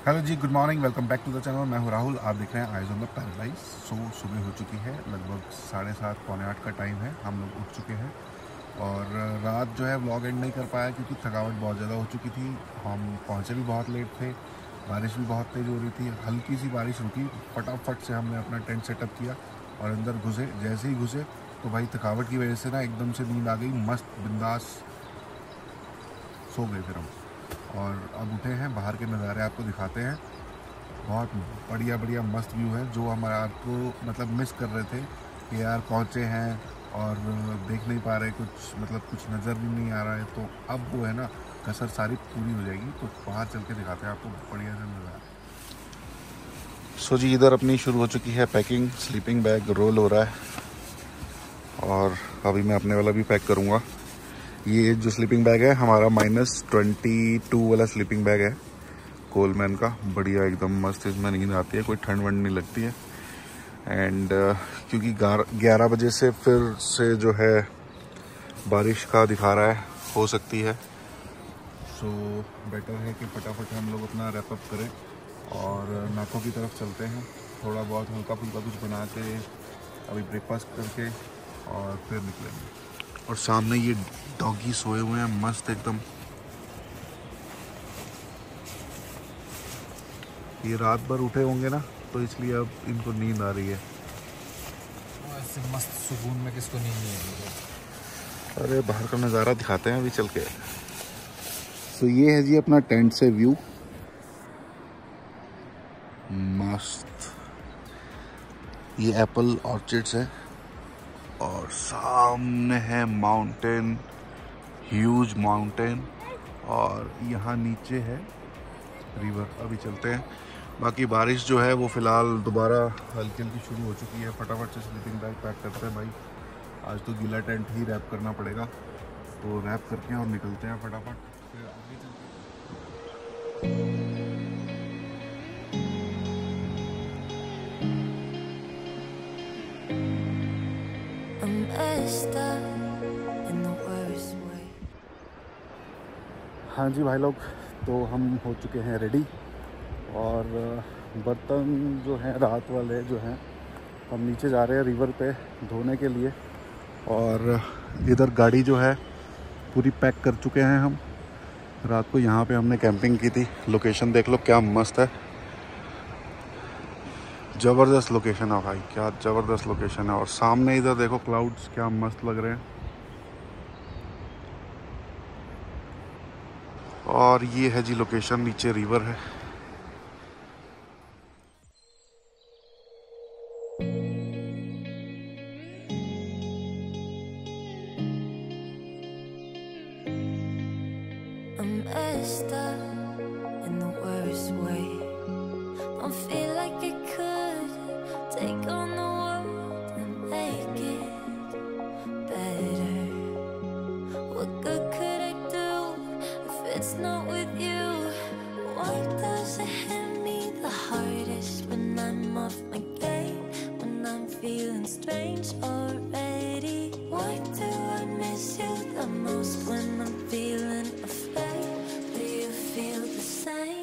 Hello ji, good morning, welcome back to the channel. मैं हूं राहुल, आप देख रहे हैं आइज ऑन द पैराडाइज। सुबह हो चुकी है, लगभग 7:30 पौने 8 का टाइम है। हम लोग उठ चुके हैं और रात जो है व्लॉग एंड नहीं कर पाया क्योंकि थकावट बहुत ज़्यादा हो चुकी थी। हम पहुंचे भी बहुत लेट थे, बारिश भी बहुत तेज़ हो रही थी। हल्की सी बारिश रुकी, फटाफट से हमने अपना टेंट सेटअप किया और अंदर घुसे। जैसे ही घुसे तो भाई थकावट की वजह से ना एकदम से नींद आ गई, मस्त बिंदास सो गए फिर हम। और अब उठे हैं, बाहर के नज़ारे आपको दिखाते हैं। बहुत बढ़िया बढ़िया मस्त व्यू है जो हमारा आपको मतलब मिस कर रहे थे कि यार पहुँचे हैं और देख नहीं पा रहे कुछ, मतलब कुछ नज़र भी नहीं आ रहा है। तो अब वो है ना, कसर सारी पूरी हो जाएगी। तो बाहर चल के दिखाते हैं आपको बढ़िया सा नज़ारा। सो जी, इधर अपनी शुरू हो चुकी है पैकिंग। स्लीपिंग बैग रोल हो रहा है और अभी मैं अपने वाला भी पैक करूँगा। ये जो स्लीपिंग बैग है हमारा -22 वाला स्लीपिंग बैग है, कोलमैन का। बढ़िया एकदम मस्त, इसमें नींद आती है, कोई ठंड वंड नहीं लगती है। एंड क्योंकि 11 बजे से फिर से जो है बारिश का दिखा रहा है, हो सकती है। सो बेटर है कि फटाफट हम लोग अपना रैप अप करें और नाकों की तरफ चलते हैं। थोड़ा बहुत हल्का फुल्का कुछ बना के अभी ब्रेकफास्ट करके और फिर निकलेंगे। और सामने ये डॉगी सोए हुए हैं मस्त एकदम। ये रात भर उठे होंगे ना, तो इसलिए अब इनको नींद आ रही है। ऐसे मस्त सुकून में किसको नींद नहीं आएगी। अरे बाहर का नज़ारा दिखाते हैं अभी चल के। सो ये है जी अपना टेंट से व्यू, मस्त। ये एप्पल ऑर्चिड्स है और सामने है माउंटेन, ह्यूज माउंटेन, और यहाँ नीचे है रिवर। अभी चलते हैं। बाकी बारिश जो है वो फ़िलहाल दोबारा हल्की हल्की शुरू हो चुकी है। फटाफट से स्लीपिंग बैग पैक करते हैं भाई। आज तो गीला टेंट ही रैप करना पड़ेगा, तो रैप करके और निकलते हैं फटाफट। फिर आगे चलते हाँ जी भाई लोग, तो हम हो चुके हैं रेडी और बर्तन जो हैं रात वाले जो हैं हम नीचे जा रहे हैं रिवर पे धोने के लिए। और इधर गाड़ी जो है पूरी पैक कर चुके हैं हम। रात को यहाँ पे हमने कैंपिंग की थी। लोकेशन देख लो क्या मस्त है, ज़बरदस्त लोकेशन है भाई, क्या ज़बरदस्त लोकेशन है। और सामने इधर देखो क्लाउड्स क्या मस्त लग रहे हैं। और ये है जी लोकेशन, नीचे रिवर है। It's not with you. Why does it hit me the hardest when I'm off my game? When I'm feeling strange already? Why do I miss you the most when I'm feeling afraid? Do you feel the same?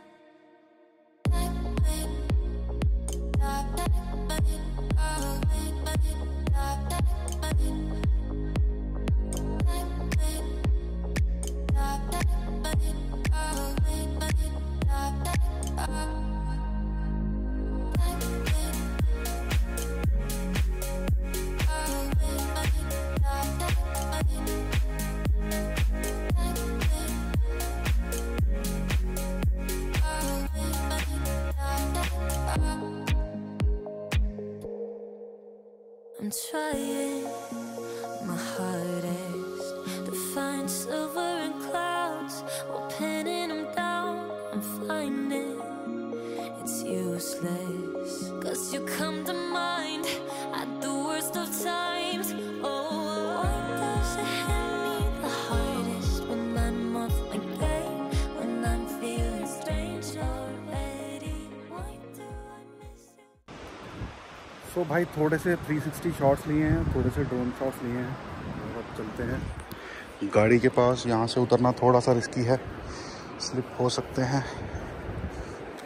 I'm trying my hardest to find silver in clouds while pinning them down. I'm finding it's useless, 'cause you come to mind at the worst of times. Oh, why does it hit me the hardest when I'm off my game? When I'm feeling strange already? Why do I miss you? तो भाई थोड़े से 360 shots लिए हैं, थोड़े से drone shots लिए हैं और अब चलते हैं गाड़ी के पास। यहाँ से उतरना थोड़ा सा रिस्की है, स्लिप हो सकते हैं।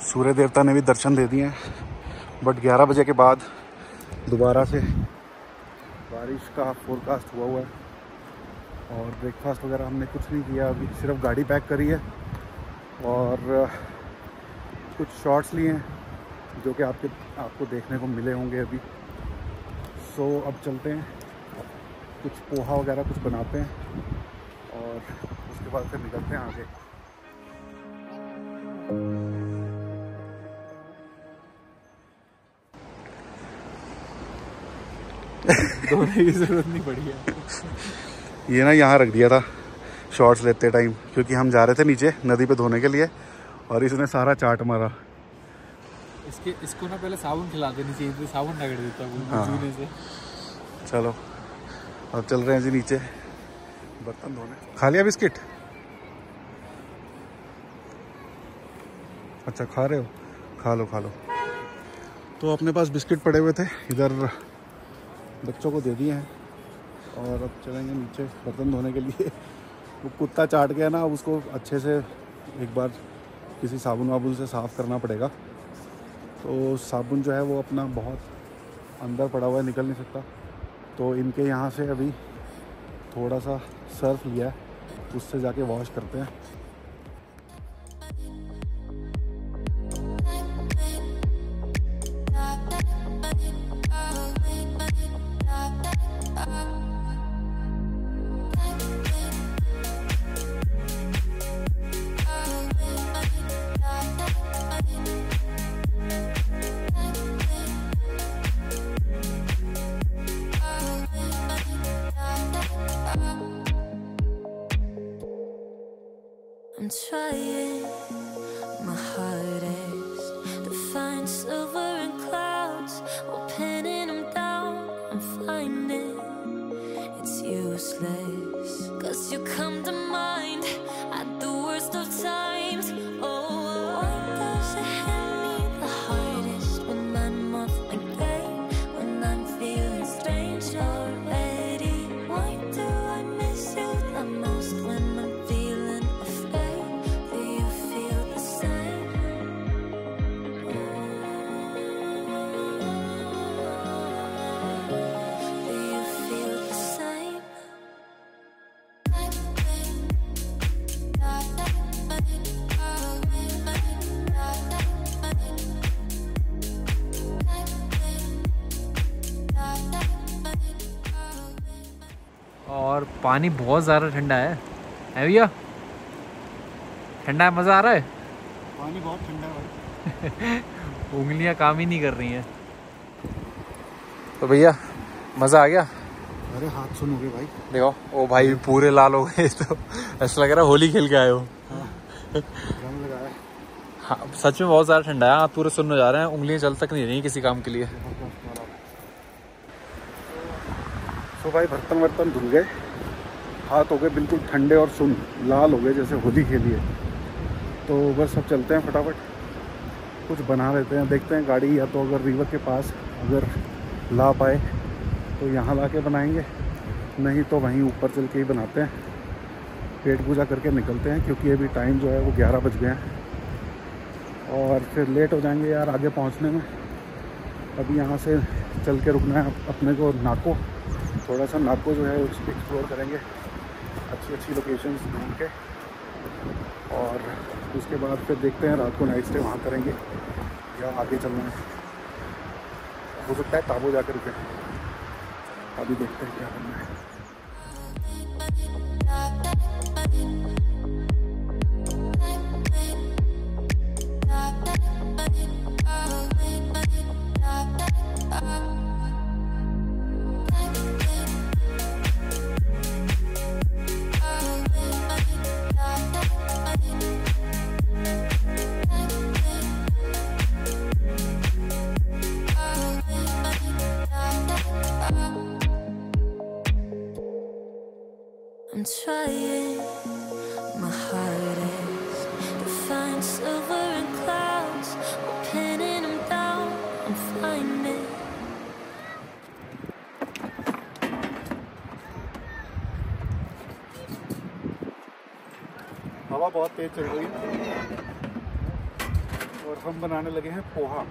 सूर्य देवता ने भी दर्शन दे दिए हैं, बट 11 बजे के बाद दोबारा से बारिश का फोरकास्ट हुआ है। और ब्रेकफास्ट वगैरह हमने कुछ नहीं किया, अभी सिर्फ गाड़ी पैक करी है और कुछ शॉट्स लिए हैं जो कि आपको देखने को मिले होंगे अभी। सो अब चलते हैं, कुछ पोहा वगैरह कुछ बनाते हैं और उसके बाद फिर निकलते हैं आगे। धोने की जरूरत नहीं पड़ी है। ये ना यहाँ रख दिया था शॉर्ट्स लेते टाइम, क्योंकि हम जा रहे थे नीचे नदी पे धोने के लिए और इसने सारा चाट मारा। इसको ना पहले साबुन खिला देनी चाहिए थी, साबुन रगड़ देता वो जूने से। चलो अब चल रहे हैं जी नीचे बर्तन धोने। खा लिया बिस्किट? अच्छा खा रहे हो, खा लो खा लो। तो अपने पास बिस्किट पड़े हुए थे, इधर बच्चों को दे दिए हैं और अब चलेंगे नीचे बर्तन धोने के लिए। वो कुत्ता चाट गया ना, अब उसको अच्छे से एक बार किसी साबुन वाबुन से साफ़ करना पड़ेगा। तो साबुन जो है वो अपना बहुत अंदर पड़ा हुआ है, निकल नहीं सकता। तो इनके यहाँ से अभी थोड़ा सा सर्फ लिया है, उससे जाके वॉश करते हैं। I'm trying my hardest to find silver in clouds while pinning them down. I'm finding it's useless, 'cause you come to mind at the worst of times. Oh, why does it hit me the hardest when I'm off my game, when I'm feeling strange already? Why do I miss you the most when I'm feeling afraid? Do you feel the same? Do you feel the same? और पानी बहुत ज़्यादा ठंडा है भैया? ठंडा है, मज़ा आ रहा है? पानी बहुत ठंडा है। उंगलियां काम ही नहीं कर रही हैं। तो भैया मज़ा आ गया? अरे हाथ सुनोगे भाई? देखो ओ भाई पूरे लाल हो गए। तो ऐसा लग रहा है होली खेल के आए हो। रंग लगाया। हाँ सच में बहुत ज़्यादा ठंडा है, हाथ पूरे सुन्न हो जा रहे हैं, उंगलियां चल तक नहीं रही किसी काम के लिए। तो भाई बर्तन वर्तन धुल गए, हाथ हो गए बिल्कुल ठंडे और सुन लाल हो गए जैसे होली खेली है। तो बस अब चलते हैं फटाफट, कुछ बना लेते हैं, देखते हैं गाड़ी या तो अगर रिवर के पास अगर ला पाए तो यहाँ ला के बनाएंगे, नहीं तो वहीं ऊपर चल के ही बनाते हैं। पेट पूजा करके निकलते हैं क्योंकि अभी टाइम जो है वो 11 बज गए हैं और फिर लेट हो जाएंगे यार आगे पहुँचने में। अभी यहाँ से चल के रुकना है अपने को नाको, थोड़ा सा नाको जो है उसको एक्सप्लोर करेंगे, अच्छी अच्छी लोकेशंस ढूंढ के, और उसके बाद फिर देखते हैं रात को नाइट स्टे वहाँ करेंगे या आगे चलना है। हो सकता है ताबो जाकर रुके, अभी देखते हैं क्या करना है। I'm trying my hardest to find silver in clouds while pinning them down. I'm finding हवा बहुत तेज चल रही है और हम बनाने लगे हैं पोहा।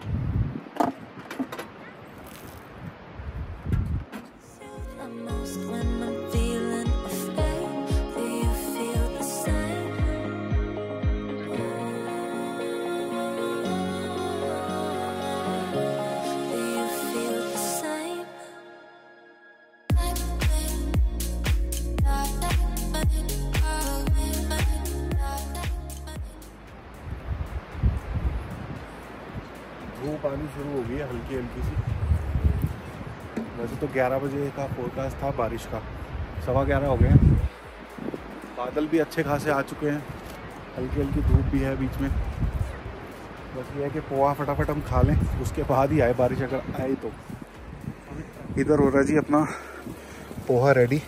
धूप आनी शुरू हो गई है हल्की हल्की सी। वैसे तो 11 बजे का फोरकास्ट था बारिश का, 11:15 हो गए हैं। बादल भी अच्छे खासे आ चुके हैं, हल्की हल्की धूप भी है बीच में। बस ये है कि पोहा फटाफट हम खा लें, उसके बाद ही आए बारिश, अगर आए तो। इधर हो रहा है जी अपना पोहा रेडी,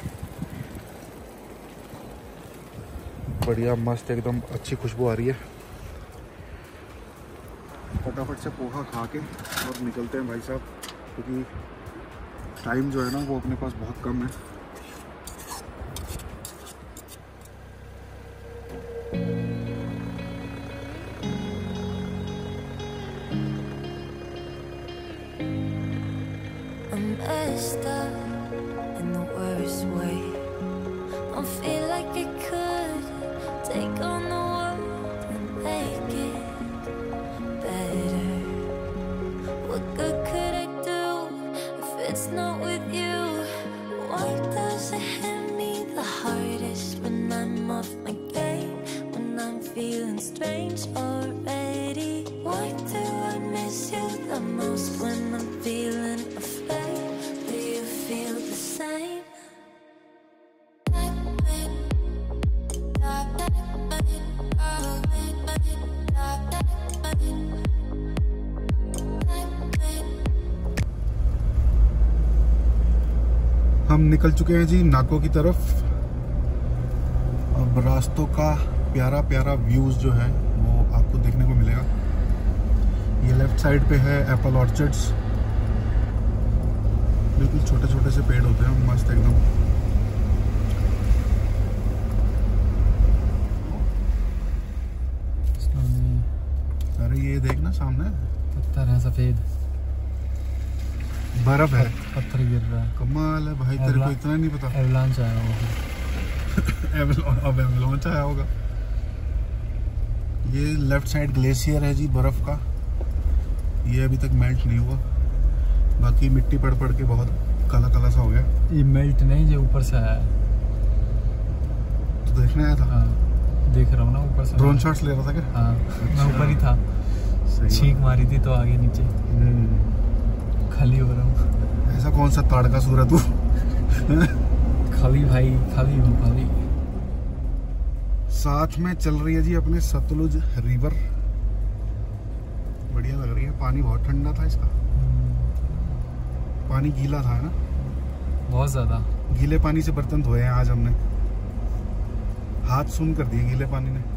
बढ़िया मस्त एकदम अच्छी खुशबू आ रही है। फटाफट से पोहा खा के और निकलते हैं भाई साहब, क्योंकि टाइम जो है ना वो अपने पास बहुत कम है। It's not with you. Why does it hit me the hardest when I'm off my game? When I'm feeling strange already. Why do I miss you the most when I'm feeling afraid? Do you feel the same? हम निकल चुके हैं जी नाको की तरफ। अब रास्तों का प्यारा प्यारा व्यूज जो है वो आपको देखने को मिलेगा। ये लेफ्ट साइड पे है एप्पल ऑर्चर्ड्स, बिल्कुल छोटे छोटे से पेड़ होते हैं, मस्त एकदम। अरे ये देखना सामने पत्थर है सफेद, बर्फ है, पत्थर गिर रहा है। कमाल है भाई, तेरे को इतना नहीं पता। एवलांच आया होगा। अब एवलांच आया होगा। ये लेफ्ट साइड ग्लेशियर है जी बर्फ का, ये अभी तक मेल्ट नहीं हुआ, बाकी मिट्टी पड़ पड़ के बहुत काला काला सा हो गया। ये मेल्ट नहीं, ये ऊपर से आया है। तो देखने आया था? हाँ देख रहा हूँ ना ऊपर से। ड्रोन शॉट्स ले रहा था क्या? हाँ मैं ऊपर ही था, छींक मारी थी तो आगे नीचे खाली हो रहा हूँ। ऐसा कौन सा ताड़ का सूरत तू? खाली भाई, खाली हूँ खाली। साथ में चल रही है जी अपने सतलुज रिवर, बढ़िया लग रही है। पानी बहुत ठंडा था इसका, पानी गीला था है ना, बहुत ज्यादा। गीले पानी से बर्तन धोए हैं आज हमने, हाथ सून कर दिए गीले पानी ने।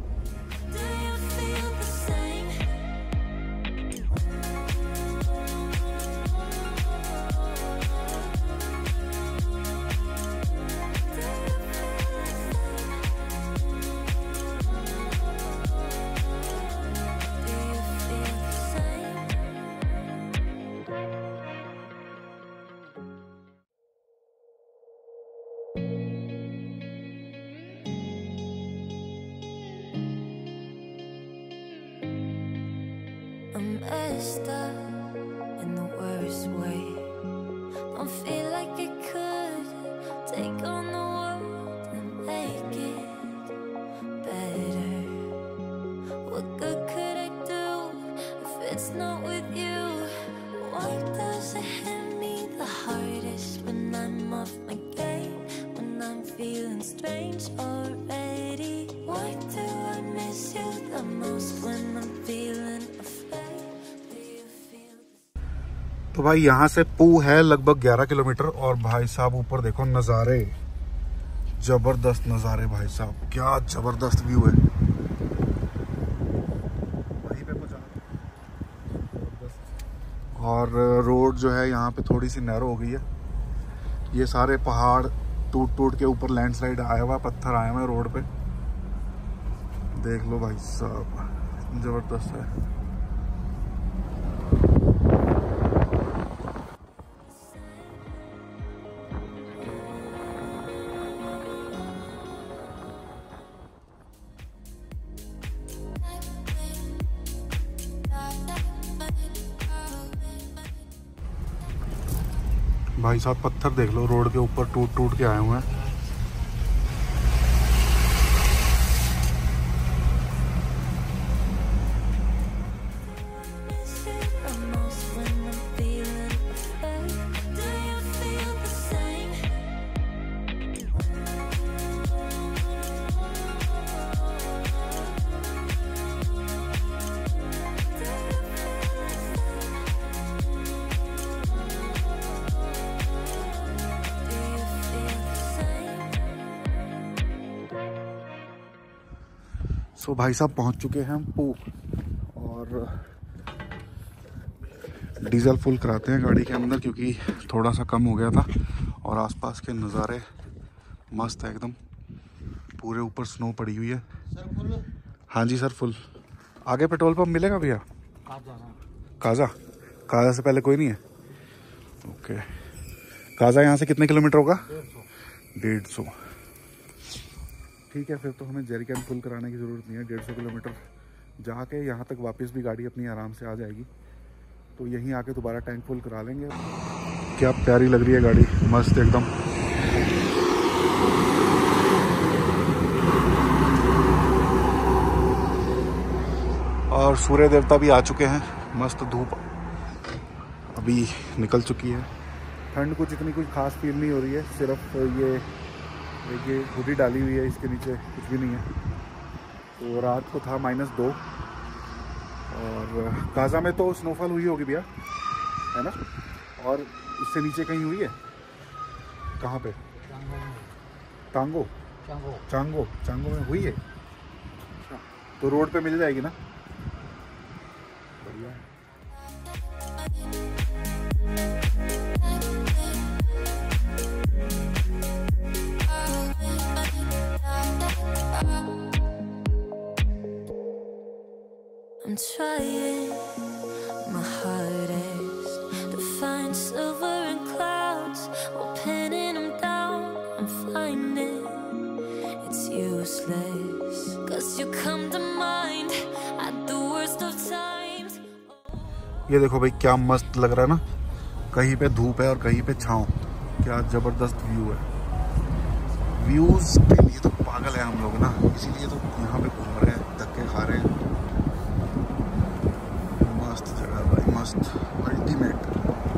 I'm messed up in the worst way. Don't feel like I could take on the world and make it better. What good could I do if it's not with you? Why does it hit me the hardest when I'm off my game? When I'm feeling strange already. Why do I miss you the most when I'm feeling afraid? Do you feel the... तो भाई यहाँ से पू है लगभग 11 kilometre, और भाई साहब ऊपर देखो नज़ारे, जबरदस्त नज़ारे भाई साहब, क्या जबरदस्त व्यू है। वहीं पे कुछ और रोड जो है यहाँ पे थोड़ी सी नैरो हो गई है। ये सारे पहाड़ टूट टूट के ऊपर लैंडस्लाइड आया हुआ, पत्थर आए हुए रोड पे, देख लो भाई साहब, जबरदस्त है। भाई साहब पत्थर देख लो, रोड के ऊपर टूट टूट के आए हुए हैं। सो भाई साहब पहुंच चुके हैं हम पू, और डीजल फुल कराते हैं गाड़ी के अंदर क्योंकि थोड़ा सा कम हो गया था। और आसपास के नज़ारे मस्त है एकदम, पूरे ऊपर स्नो पड़ी हुई है। Sir full? हाँ जी सर फुल। आगे पेट्रोल पंप मिलेगा भैया? काजा? काजा से पहले कोई नहीं है? ओके। काजा यहाँ से कितने किलोमीटर होगा? 150। ठीक है, फिर तो हमें जेरिकन फुल कराने की ज़रूरत नहीं है। 150 किलोमीटर जाके यहाँ तक वापस भी गाड़ी अपनी आराम से आ जाएगी, तो यहीं आके दोबारा टैंक फुल करा लेंगे। क्या प्यारी लग रही है गाड़ी, मस्त एकदम। और सूर्य देवता भी आ चुके हैं, मस्त धूप अभी निकल चुकी है। ठंड कुछ इतनी कुछ खास फील नहीं हो रही है, सिर्फ ये हुडी डाली हुई है, इसके नीचे कुछ भी नहीं है। तो रात को था -2, और काजा में तो स्नोफॉल हुई होगी भैया, है ना? और इससे नीचे कहीं हुई है? कहाँ पे? चांगो में हुई है। तो रोड पे मिल जाएगी ना? बढ़िया है। I'm trying my hardest to find silver in clouds while pinning them down. I'm finding it's useless, 'cause you come to mind at the worst of times. ये देखो भाई क्या मस्त लग रहा है ना, कहीं पे धूप है और कहीं पे छाँव। क्या ज़बरदस्त व्यू है। व्यूज़ के लिए तो पागल है हम लोग ना, इसीलिए तो यहाँ पे घूम रहे हैं, धक्के खा रहे हैं। मस्त जगह भाई, मस्त, अल्टीमेट।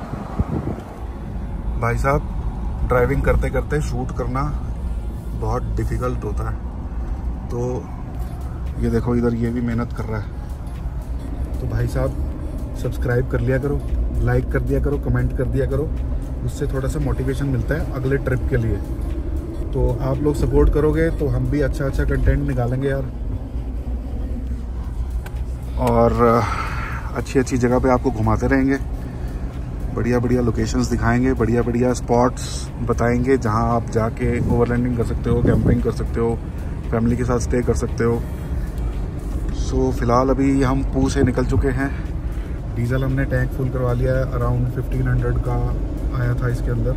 भाई साहब ड्राइविंग करते करते शूट करना बहुत डिफ़िकल्ट होता है, तो ये देखो इधर ये भी मेहनत कर रहा है। तो भाई साहब सब्सक्राइब कर लिया करो, लाइक कर दिया करो, कमेंट कर दिया करो, उससे थोड़ा सा मोटिवेशन मिलता है अगले ट्रिप के लिए। तो आप लोग सपोर्ट करोगे तो हम भी अच्छा कंटेंट निकालेंगे यार, और अच्छी जगह पे आपको घुमाते रहेंगे, बढ़िया लोकेशंस दिखाएंगे, बढ़िया स्पॉट्स बताएंगे जहां आप जाके ओवरलैंडिंग कर सकते हो, कैंपिंग कर सकते हो, फैमिली के साथ स्टे कर सकते हो। सो फिलहाल अभी हम पू से निकल चुके हैं। डीजल हमने टैंक फुल करवा लिया है, अराउंड 1500 का आया था इसके अंदर।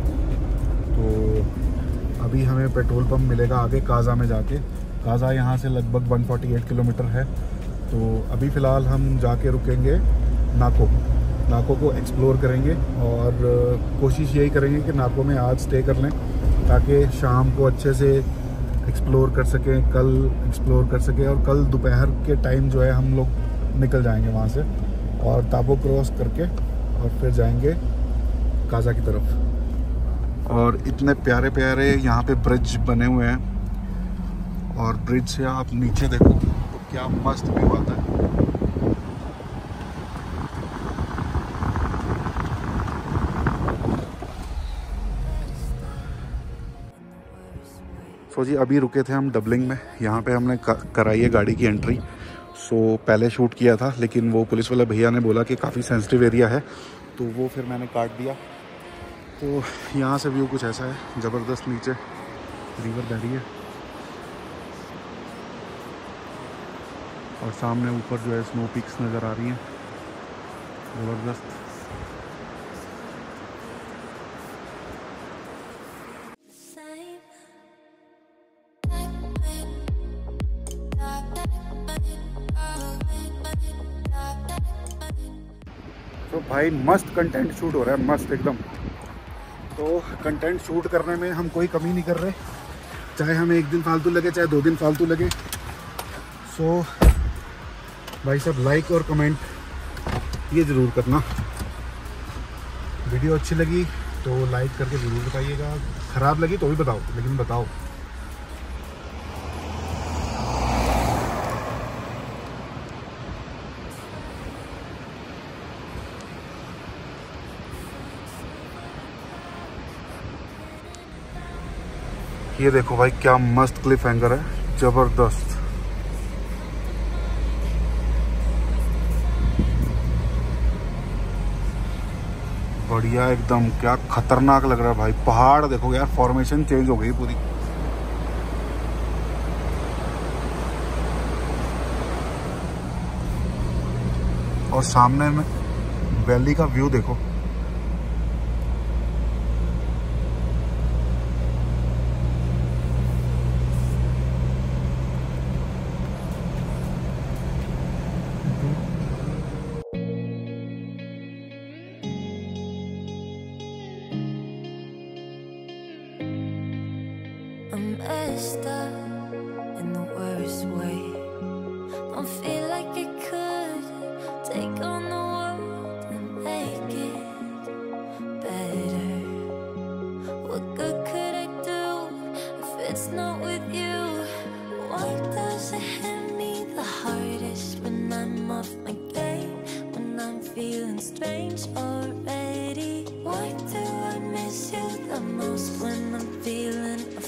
तो अभी हमें पेट्रोल पंप मिलेगा आगे काजा में जाके। काजा यहाँ से लगभग 148 किलोमीटर है। तो अभी फ़िलहाल हम जाके रुकेंगे नाको को एक्सप्लोर करेंगे, और कोशिश यही करेंगे कि नाको में आज स्टे कर लें ताकि शाम को अच्छे से एक्सप्लोर कर सकें, कल एक्सप्लोर कर सकें, और कल दोपहर के टाइम जो है हम लोग निकल जाएंगे वहाँ से और ताबो क्रॉस करके और फिर जाएंगे काजा की तरफ। और इतने प्यारे यहाँ पे ब्रिज बने हुए हैं, और ब्रिज से आप नीचे देखो तो क्या मस्त व्यू आता है। सो जी अभी रुके थे हम डबलिंग में, यहाँ पे हमने कराई है गाड़ी की एंट्री। सो पहले शूट किया था, लेकिन वो पुलिस वाले भैया ने बोला कि काफ़ी सेंसिटिव एरिया है, तो वो फिर मैंने काट दिया। तो यहाँ से व्यू कुछ ऐसा है, ज़बरदस्त नीचे रिवर बह रही है, और सामने ऊपर जो है स्नो पीक्स नज़र आ रही हैं, ज़बरदस्त। तो भाई मस्त कंटेंट शूट हो रहा है, मस्त एकदम। तो कंटेंट शूट करने में हम कोई कमी नहीं कर रहे, चाहे हमें 1 दिन फालतू लगे चाहे 2 दिन फालतू लगे। सो भाई साहब लाइक और कमेंट ये ज़रूर करना। वीडियो अच्छी लगी तो लाइक करके ज़रूर बताइएगा, ख़राब लगी तो भी बताओ, लेकिन बताओ। ये देखो भाई क्या मस्त क्लिफ हैंगर है, जबरदस्त। बढ़िया एकदम, क्या खतरनाक लग रहा है भाई। पहाड़ देखो यार, फॉर्मेशन चेंज हो गई पूरी। और सामने में वैली का व्यू देखो। I'm messed up in the worst way. Don't feel like I could take on the world and make it better. What good could I do if it's not with you? Why does it hit me the hardest when I'm off my game? When I'm feeling strange already? Why do I miss you the most when I'm feeling